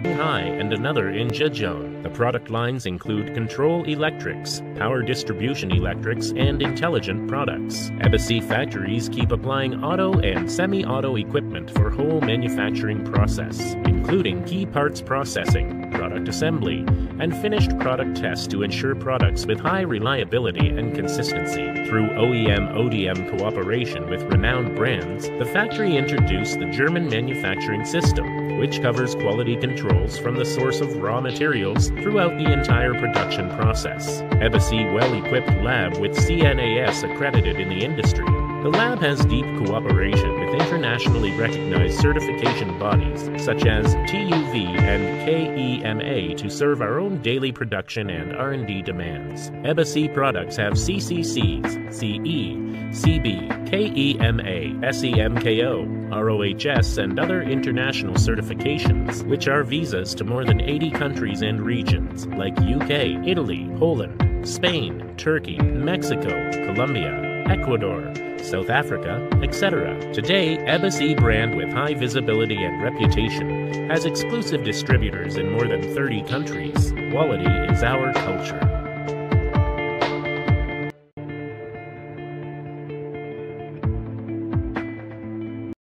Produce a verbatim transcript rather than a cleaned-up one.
Shanghai and another in Zhejiang. The product lines include control electrics, power distribution electrics, and intelligent products. Ebasy factories keep applying auto and semi-auto equipment for whole manufacturing process, including key parts processing, product assembly, and finished product tests to ensure products with high reliability and consistency. Through O E M O D M cooperation with renowned brands, the factory introduced the German manufacturing system, which covers quality controls from the source of raw materials throughout the entire production process. Ebasy well-equipped lab with C N A S accredited in the industry. The lab has deep cooperation with internationally recognized certification bodies such as T U V and K E M A to serve our own daily production and R and D demands. Ebasy products have C C Cs, C E, C B, K E M A, S E M K O, R O H S, and other international certifications, which are visas to more than eighty countries and regions like U K, Italy, Poland, Spain, Turkey, Mexico, Colombia, Ecuador, South Africa, et cetera. Today, Ebasy brand with high visibility and reputation has exclusive distributors in more than thirty countries. Quality is our culture.